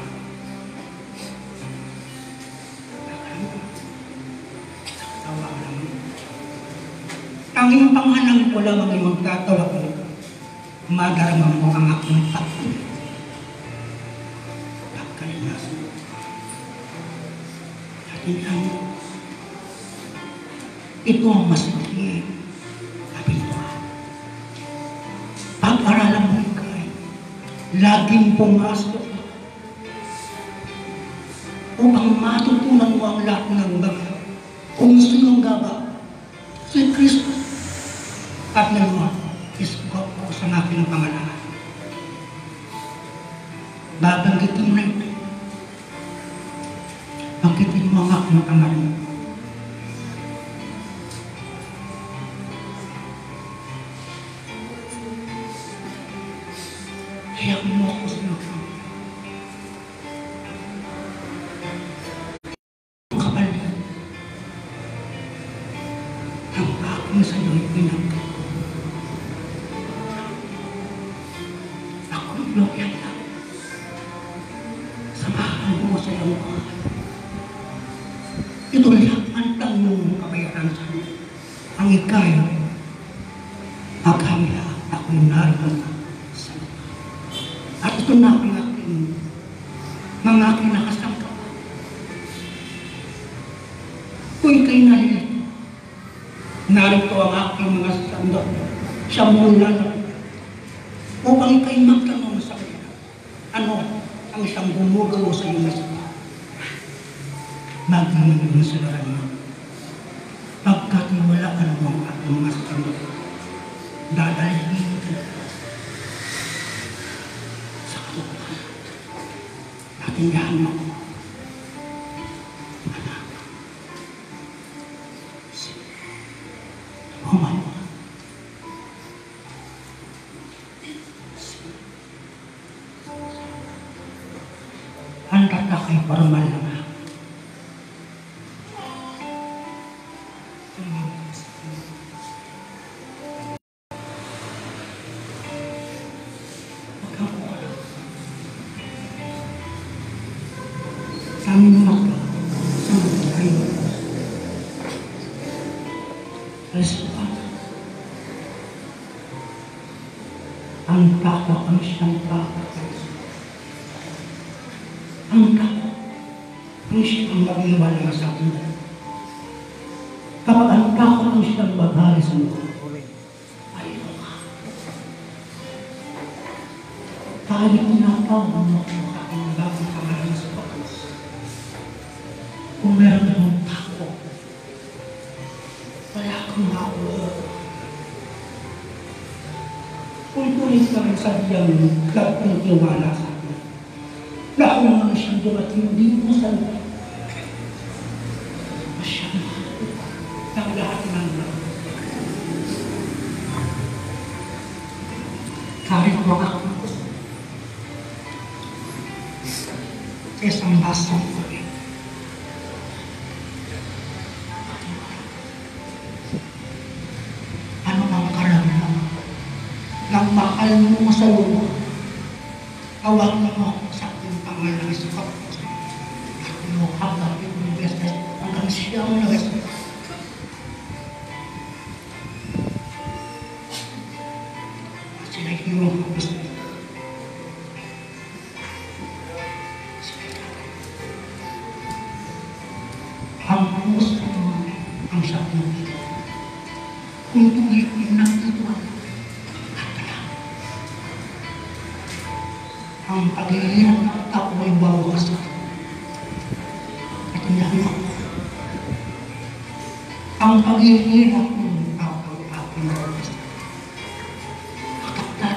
nakatawa ka naman. Tanging pangalan ko lang ang magtatawa ko. Madarama mo ang aking patuloy. Pagkalinas mo. Nakita mo. Ito ang masigit. Pag-aralan mo ikay, laging pumasok upang matutunan mo ang lahat ng bagay. Kung sinong gaba, si Kristo. At ngayon, SQOPQUZ ang aking pangalan. Babanggitin mo na ito. Banggitin mo ang aking pangalan. Kaya mo ako sa iyo. Kapalit. Ang aking sa iyo pinagkat. Ako'y loyal lang. Samahan mo sa iyong mga. Ito lang ang tanong kabayaran sa iyo. Ang ikay, paghamila, ako'y nariyan sa At ito na ang aking mga kinakasangka. Kung ika'y nalilito, narito ang aking mga sandok sa mula na upang ika'y magtanong sa kanya. Ano ang isang gumugulo sa iyong isa? Magmamagmang sa laran mo. Pagkatiwalaan mo ang aking mga sandok, dadalhin ka sa katutuhan. Natindahan mo. Anak. Human mo. Handa na kayo para malaman. Aming mata sa mga kayo. Respan. Ang tako ang siyang tako. Ang tako ang siyang mag-iwala sa akin. Kapag ang tako ang siyang baghari sa mga. Ayaw ka. Kahit nataw mo sa aking bagong pangalan sa pagkas. Kung meron akong tako, wala akong makuha. Kung tulis ka rin sa diyang gagawin tiwala sa akin, na ako naman siyang dumating din mo sa lupa. Masyang ng lahat ng lahat. Kahit mo ako sa isang basang ko rin. Nang mahal mo sa lupa, awag mo ako sa ating pangalan sa SQOPQUZ. At inuhag ang iyong beses hanggang siyang nagasal. At sila iyong gusto. Ang gusto mo ang sa ating ito. Kung tuloy ko yung nagtatuwa, ang paghihirap ng tao ay bawas. At hindi ako. Ang paghihirap ng tao ay aking bawas. Mataktan.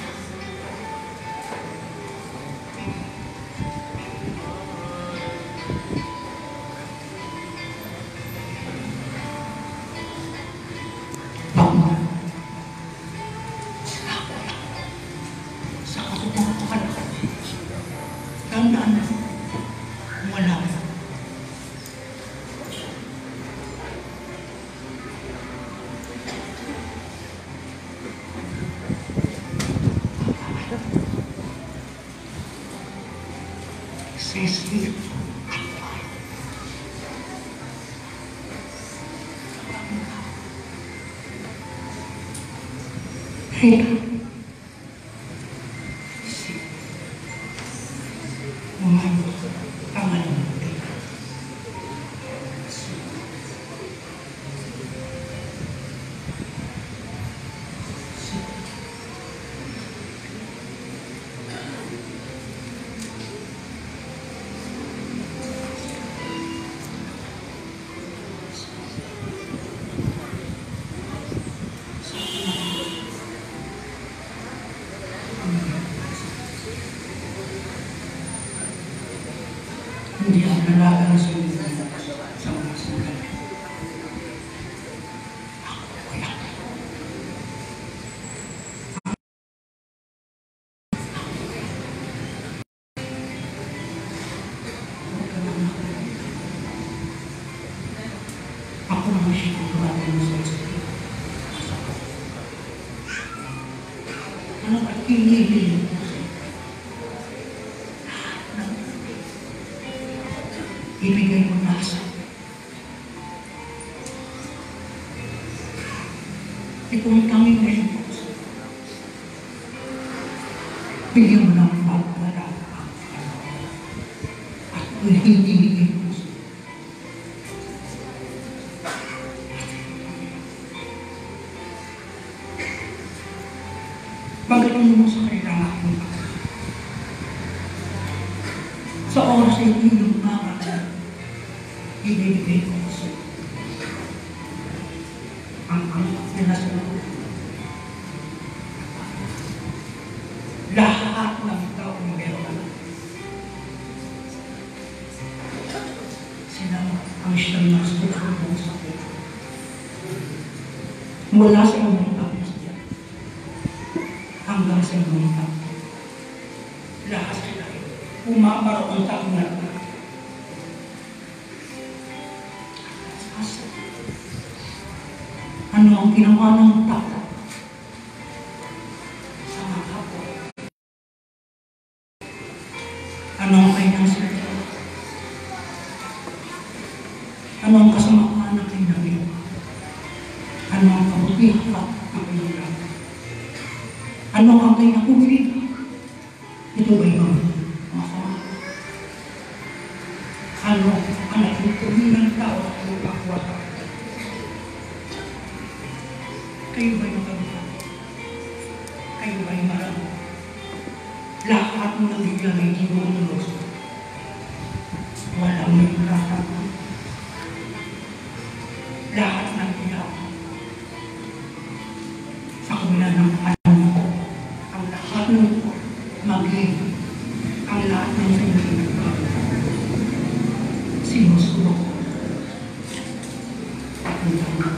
Bangon. Sa katutuhan. Tandaan na, wala. Sisi Hey. Hindi ang nalaga sa mga sa mga sandali. Ako kaya. Ako naman siya kung tumatin mo sa isa. Ano at kinihilin mo sa ibigay mo na sa ito ang tanging ngayon po. bigyan mo ng pagkala at hindi puso. Magaling mo sa kanilang aking sa oras ay iyong mga ibibigay ko sa ang angkat nila sa mga lahat ng taong meron. Sila ang siyang nasusunod sa akin. Mula sa iyong pagkasya hanggang sa iyong pagkasya. Lahat sila umaparoon sa akin. Ano ang ginawa ng tao sa mga kapwa? Ano ang kanyang sila? Ano ang kasamaan ng kanyang ginawa? Ano ang kabutihan ng kanyang ginawa? Ano ang kanyang kumilita? Ito ba yung masama? Ano ang nagtutuloy ng tao at lumakwa sa akin? Kayo ba'y makabukal? Kayo ba'y marami? Lahat mo nabigyan ay tinulunod. Walang may karatangan. Lahat ng iyaw. Sa kabila ng alam ko, ang lahat ng maging, ang lahat ng sinunod. Sinusunod. At ang lahat.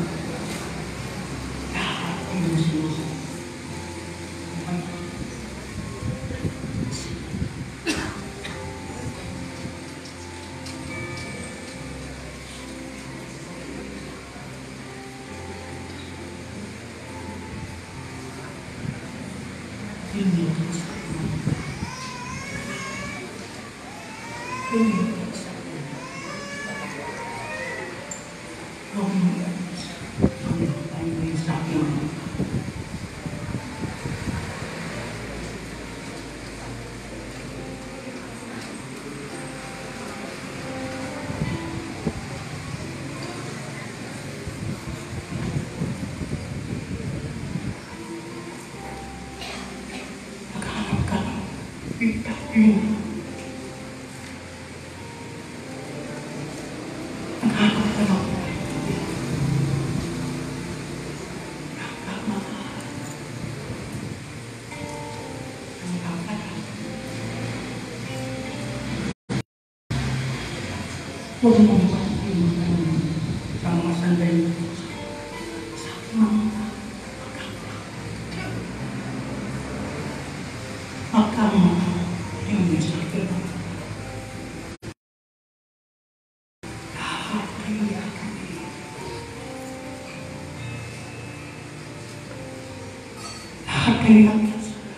Huwag mo masasabihin sa mga sandali sa mga pagkama yung sakit. Lahat kayo yakin. Lahat kayo yakin.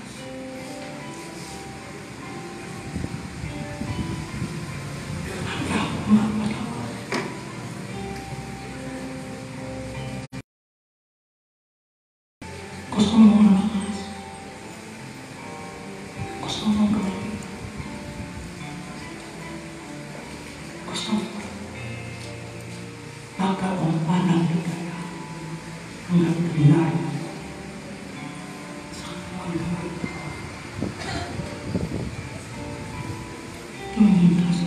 Gusto mo malakas. Gusto mo gawin. Gusto mo magkaroon pa ng ligaya hanggang pinay sa kawang gawin. Tumintas.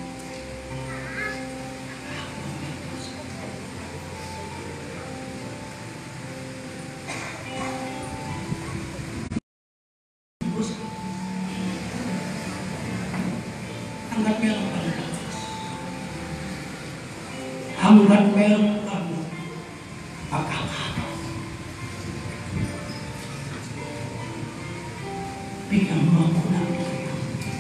Hanggat meron kang lakas. Hanggat meron kang pagkakataon. Bigyan mo ako ng kaya.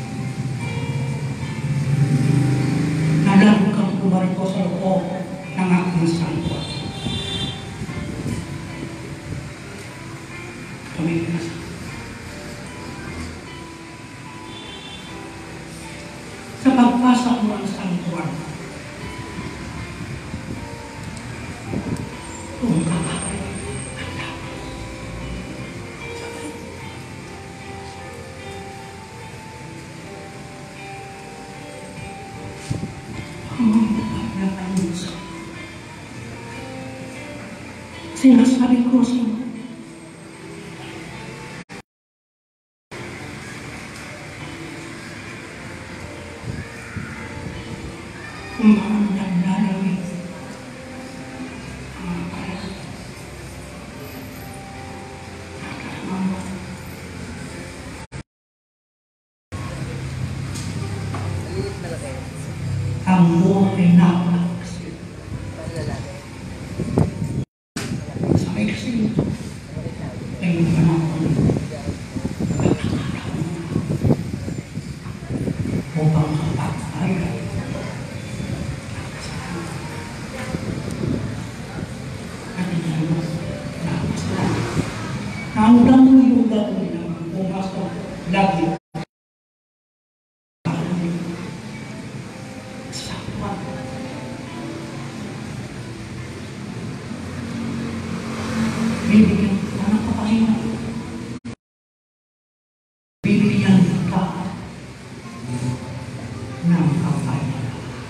Nalang kang pumarito sa loob ng aking sangkot. Tumigil na sa sa pagpasok mo ang sangkuan. Kung kakakay, ang dapat. Sinasabi ko sa mga kung baka naglalawin ang mga kaya nakasama ang buong ay napakasip sa may kasi ay yung panahon upang kapatay hanggang yung gagawin naman pumasok lagi sa kwan. Bibigyan ka ng kapahinga. Bibigyan ka ng kapahinga.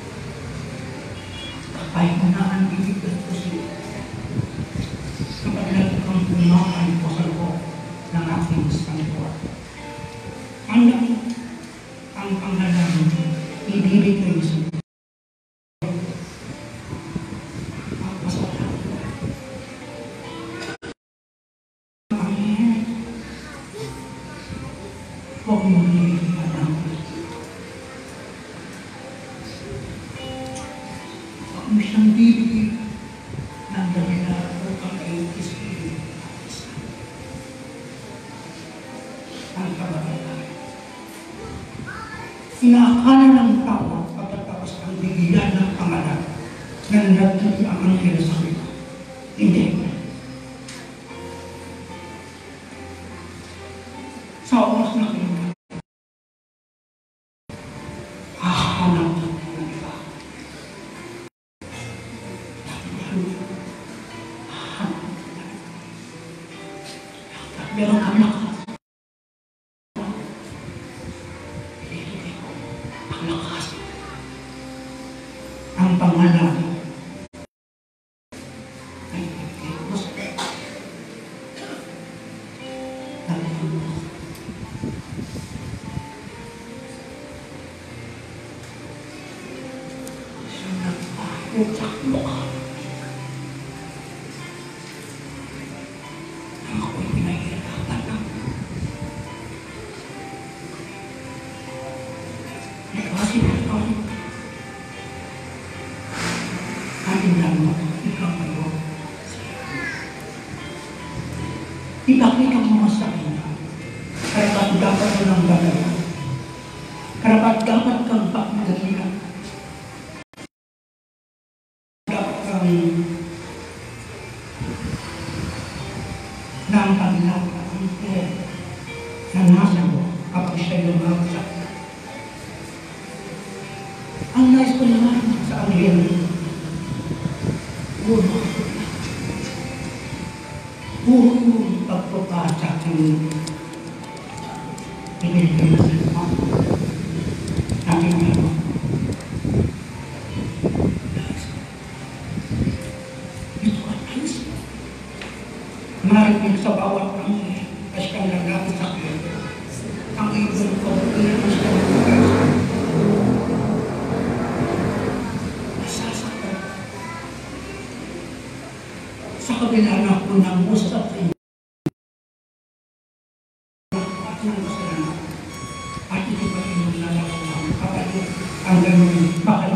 Kapahinga na ang bibigyan ko siya. Kapag nagkakang pumakan ko sa loob ng aking santuan. Hanggang ang panghalang ibibigay sa ang pasalamat. Panginoon, huwag mo bibigyan ng huwag mo siyang bibigyan ng dahila upang iyong isipin ang kabataan. Inaakala ng tao pagkatapos ang bigyan ng pangalan na nagtutulong ang anghel sa kanila. Hindi. Sa oras na kayo, hahanap ng iba. Meron kang lakas. Ibigay ko ang lakas. Ang pangalan ay ibigay ko sa talihan mo. Siya nagpahit sa mukha. Ako'y pinahihirapan lang. Kasi ito, amin lang mo, ikaw kayo. Ipakita mo sa kanya, karapat dapat mo ng balayan. Karapat dapat kang pakmagalingan. Dapat kang ng kanilang angkle na nasa mo kapag siya'y lumagsak. Ang nais ko naman sa anghel, uno, buong pagpapasa ng pinilipin sa lima, natin meron. Ito at ayos. Marinig sa bawat anghel, kasi kang lalapit sa akin, ang ibon ko, pinilipin sa lima. Sa kabila na po ng usap sa inyo at ng kasalanan at ito pa inyong nalalaman kapag ang ganun bakal